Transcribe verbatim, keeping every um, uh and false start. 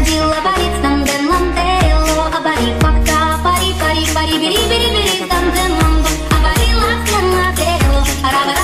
крокодила борит, там ден ландело, а бори факта, пари, пари, пари, бери, бери, бери, там ден ланду, а бори лак на дело, а